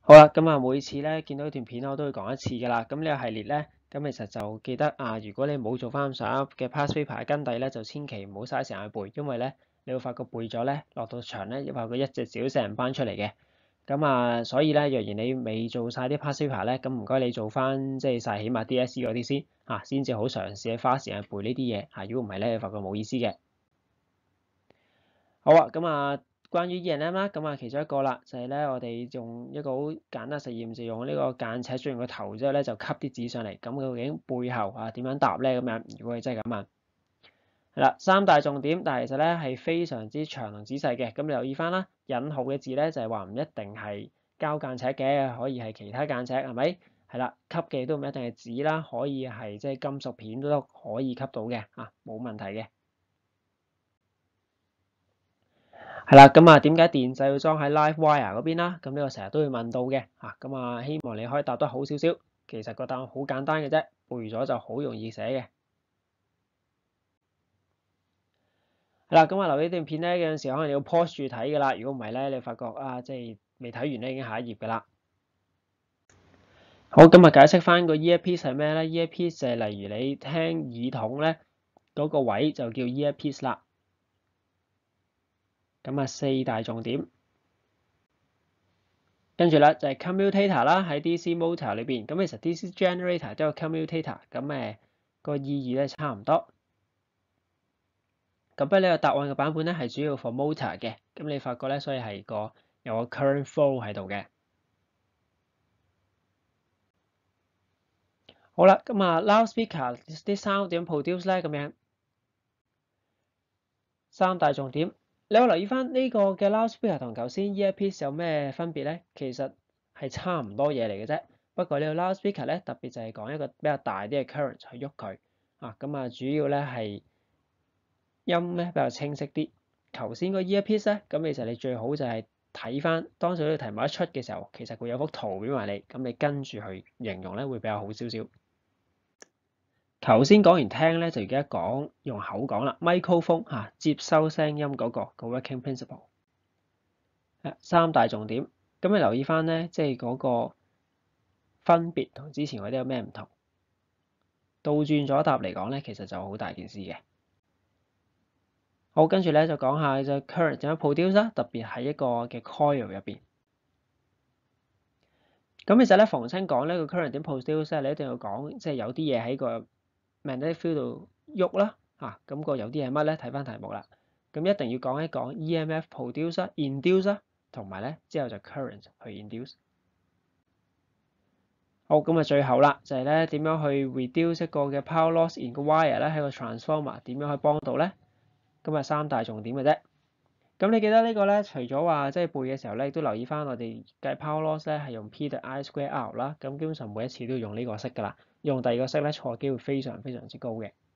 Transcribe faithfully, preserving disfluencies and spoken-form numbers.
好啦，咁啊每次咧見到段片我都會講一次㗎啦。咁呢個系列咧，咁其實就記得啊，如果你冇做翻上一嘅 past paper 跟底咧，就千祈唔好嘥時間去背，因為咧你會發覺背咗咧落到場咧，發覺一隻小成班出嚟嘅。咁啊，所以咧，若然你未做晒啲 past paper 咧，咁唔該你做翻即係晒起碼 D S E 嗰啲先嚇，先至好嘗試去花時間背呢啲嘢嚇。如果唔係咧，你發覺冇意思嘅。好啊，咁啊。關於 E and M 啦，咁啊其中一個啦，就係咧我哋用一個好簡單實驗，就用呢個間尺轉完個頭之後咧，就吸啲紙上嚟。咁究竟背後啊點樣答咧？咁樣如果你真係咁問，係啦，三大重點，但係其實咧係非常之長同仔細嘅。咁你留意翻啦，引號嘅字咧就係話唔一定係膠間尺嘅，可以係其他間尺，係咪？係啦，吸嘅都唔一定係紙啦，可以係即係金屬片都可以吸到嘅，啊冇問題嘅。係啦，咁啊，點解電掣要裝喺 LiveWire 嗰邊啦？咁呢個成日都會問到嘅，嚇咁啊，希望你可以答得好少少。其實個答案好簡單嘅啫，背咗就好容易寫嘅。係啦，咁啊，留呢段片咧，有陣時可能你要 pause 住睇㗎啦。如果唔係咧，你發覺啊，即係未睇完咧，已經下一頁㗎啦。好，咁啊，解釋翻個 earpiece 係咩咧？earpiece 就係例如你聽耳筒咧嗰個位就叫 earpiece 啦。咁啊，四大重點。跟住咧就係 commutator 啦，喺 D C motor 裏邊，咁其實 D C generator 都有 commutator，咁誒個意義咧差唔多。咁咧呢個答案嘅版本咧係主要 for motor 嘅，咁你發覺咧，所以係個有個 current flow 喺度嘅。好啦，咁啊 loudspeaker 啲 sound 點 produce 咧？咁樣三大重點，你有留意翻呢個嘅 loudspeaker 同頭先 earpiece 有咩分別咧？其實係差唔多嘢嚟嘅啫。不過呢個 loudspeaker 咧，特別就係講一個比較大啲嘅 current 去喐佢啊，咁啊主要咧係音咧比較清晰啲。頭先個 earpiece 咧，咁其實你最好就係睇翻當時呢個題目一出嘅時候，其實會有幅圖俾埋你，咁你跟住去形容咧會比較好少少。頭先講完聽咧，就而家講用口講啦。microphone 嚇接收聲音嗰個個 working principle，三大重點。咁你留意翻咧，即係嗰個分別同之前嗰啲有咩唔同？倒轉咗答嚟講咧，其實就好大件事嘅。好，跟住咧就講下就 current 點樣 produce 啦，特別喺一個嘅 coil 入邊。咁其實咧，逢親講呢個 current 點 produce 咧，你一定要講即係有啲嘢喺個 magnetic field 度喐啦，嚇咁個有啲係乜咧？睇翻題目啦。咁一定要講一講 E M F produce 啦、induce 啦，同埋咧之後就 current 去 induce。好，咁啊最後啦，就係咧點樣去 reduce 一個嘅 power loss in 個 wire 咧，喺個 transformer 點樣去幫到咧？咁啊三大重點嘅啫。咁你記得呢個咧，除咗話即係背嘅時候咧，都留意翻我哋計 power loss 咧係用 P 等於 I square R 啦。咁基本上每一次都要用呢個式噶啦，用第二個式咧錯機會非常非常之高嘅。